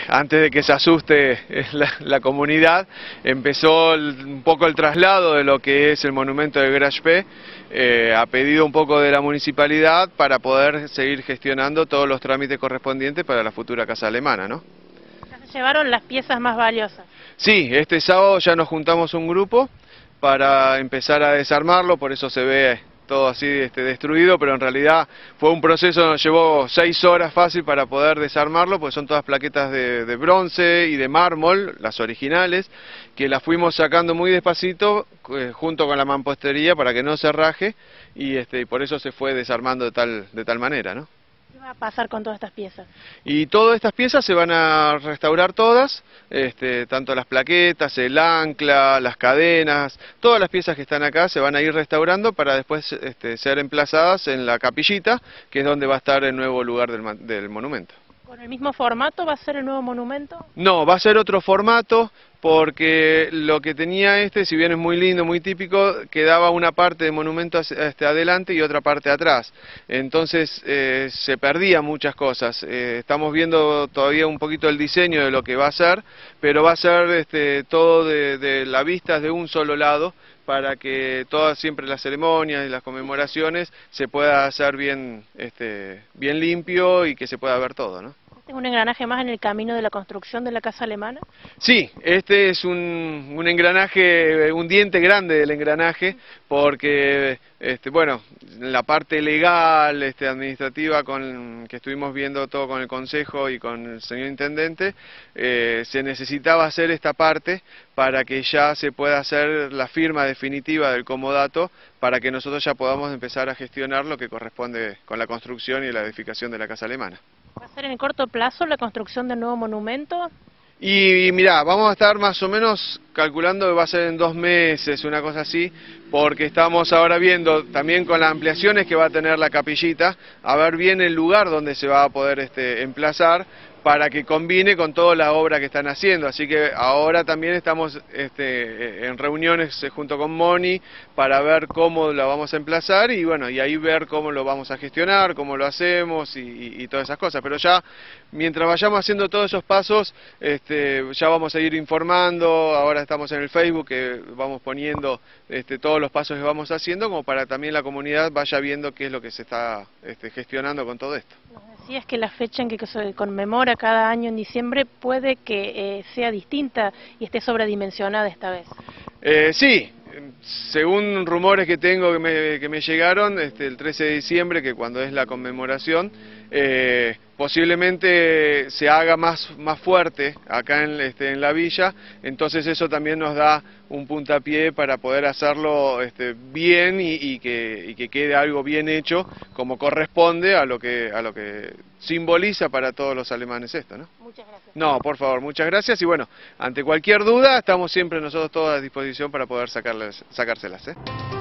antes de que se asuste la comunidad, empezó un poco el traslado de lo que es el monumento de Grach-P, a pedido un poco de la municipalidad para poder seguir gestionando todos los trámites correspondientes para la futura casa alemana, ¿no? Ya se llevaron las piezas más valiosas. Sí, este sábado ya nos juntamos un grupo para empezar a desarmarlo, por eso se ve todo así destruido, pero en realidad fue un proceso, nos llevó 6 horas fácil para poder desarmarlo, porque son todas plaquetas de bronce y de mármol, las originales, que las fuimos sacando muy despacito junto con la mampostería para que no se raje, y por eso se fue desarmando de tal manera, ¿no? ¿Qué va a pasar con todas estas piezas? Y todas estas piezas se van a restaurar todas, tanto las plaquetas, el ancla, las cadenas, todas las piezas que están acá se van a ir restaurando para después ser emplazadas en la capillita, que es donde va a estar el nuevo lugar del monumento. ¿Con el mismo formato va a ser el nuevo monumento? No, va a ser otro formato, porque lo que tenía si bien es muy lindo, muy típico, quedaba una parte del monumento adelante y otra parte atrás. Entonces se perdían muchas cosas. Estamos viendo todavía un poquito el diseño de lo que va a ser, pero va a ser todo de la vista de un solo lado, para que todas siempre las ceremonias y las conmemoraciones se pueda hacer bien limpio y que se pueda ver todo, ¿no? ¿Es un engranaje más en el camino de la construcción de la casa alemana? Sí, este es un engranaje, un diente grande del engranaje, porque bueno, la parte legal, administrativa, que estuvimos viendo todo con el Consejo y con el señor Intendente, se necesitaba hacer esta parte para que ya se pueda hacer la firma definitiva del comodato, para que nosotros ya podamos empezar a gestionar lo que corresponde con la construcción y la edificación de la casa alemana. ¿Va a ser en el corto plazo la construcción del nuevo monumento? Y mirá, vamos a estar más o menos calculando que va a ser en 2 meses, una cosa así, porque estamos ahora viendo también con las ampliaciones que va a tener la capillita, a ver bien el lugar donde se va a poder emplazar, para que combine con toda la obra que están haciendo. Así que ahora también estamos en reuniones junto con Moni para ver cómo la vamos a emplazar, y bueno, y ahí ver cómo lo vamos a gestionar, cómo lo hacemos y todas esas cosas. Pero ya, mientras vayamos haciendo todos esos pasos, ya vamos a ir informando. Ahora estamos en el Facebook, que vamos poniendo todos los pasos que vamos haciendo, como para también la comunidad vaya viendo qué es lo que se está gestionando con todo esto. Nos decías que la fecha en que se conmemora cada año en diciembre puede que sea distinta y esté sobredimensionada esta vez. Sí, según rumores que tengo que me llegaron, el 13 de diciembre, que cuando es la conmemoración, posiblemente se haga más fuerte acá en la villa, entonces eso también nos da un puntapié para poder hacerlo bien y que quede algo bien hecho, como corresponde a lo que simboliza para todos los alemanes esto, ¿no? Muchas gracias. No, por favor, muchas gracias, y bueno, ante cualquier duda estamos siempre nosotros todos a disposición para poder sacárselas, ¿eh?